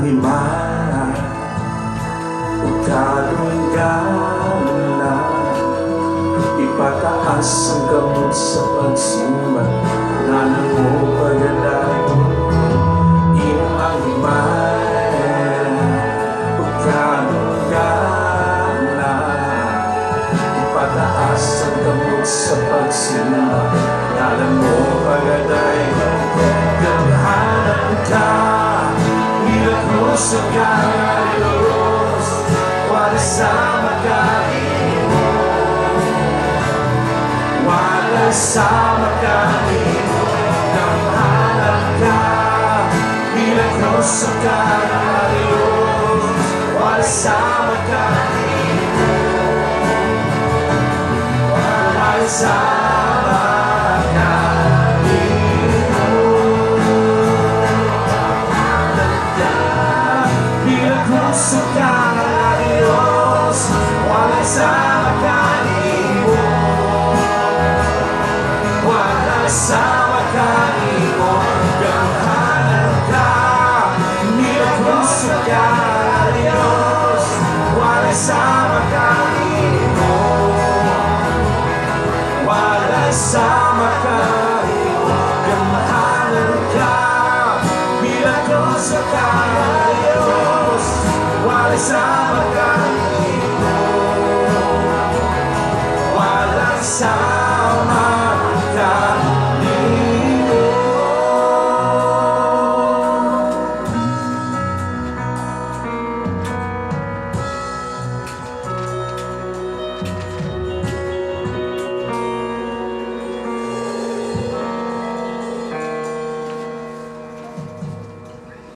himala, pagkadunggan na ipataas ang kamot sa pagsimba, nanan mo pagdaday iyong ang himala, pagkadunggan na ipataas ang kamot sa pagsimba, nanan mo pagdaday ganahan ka. Sa Diyos, wala sa magkaimo, wala sa magkaimo, namahalan ka, milagros sa Diyos, wala sa magkaimo, wala sa sama kayo, kamahalan ka, milagros sa Diyos, wala sama kayo, wala sama